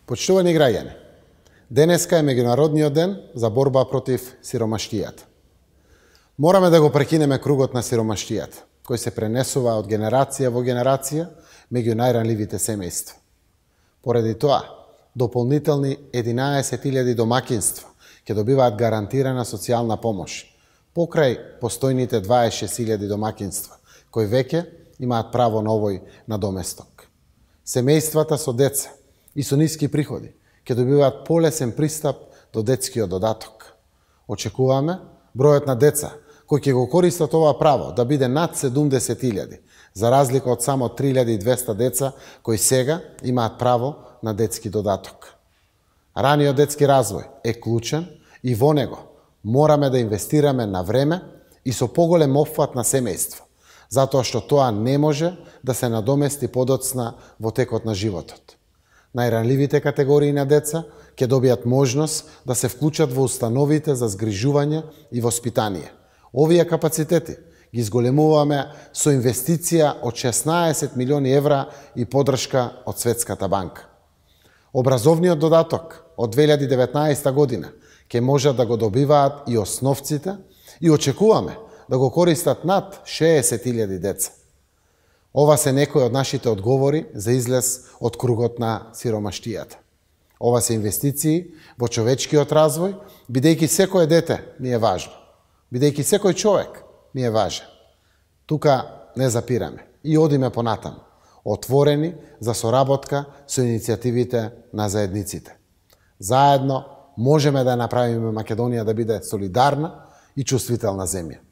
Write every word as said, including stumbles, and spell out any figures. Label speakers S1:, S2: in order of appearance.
S1: Почитувани граѓани, денеска е меѓународниот ден за борба против сиромаштијата. Мораме да го прекинеме кругот на сиромаштијата, кој се пренесува од генерација во генерација меѓу најранливите семејства. Поради тоа, дополнителни единаесет илјади домакинства ќе добиваат гарантирана социјална помош, покрај постојните дваесет и шест илјади домакинства, кои веќе имаат право на овој надоместок. Семејствата со деца и со ниски приходи ќе добиваат полесен пристап до детскиот додаток. Очекуваме бројот на деца кои ќе го користат ова право да биде над седумдесет илјади, за разлика од само три илјади и двесте деца кои сега имаат право на детски додаток. Раниот детски развој е клучен и во него мораме да инвестираме на време и со поголем опфат на семејства, затоа што тоа не може да се надомести подоцна во текот на животот. Најранливите категории на деца ќе добијат можност да се вклучат во установите за згрижување и воспитание. Овие капацитети ги зголемуваме со инвестиција од шеснаесет милиони евра и поддршка од Светската банка. Образовниот додаток од две илјади и деветнаесета година ќе можат да го добиваат и основците и очекуваме да го користат над шеесет илјади деца. Ова се некои од нашите одговори за излез од кругот на сиромаштијата. Ова се инвестиции во човечкиот развој, бидејќи секое дете ни е важно, бидејќи секој човек ни е важен. Тука не запираме и одиме понатаму, отворени за соработка со иницијативите на заедниците. Заедно можеме да направиме Македонија да биде солидарна и чувствителна земја.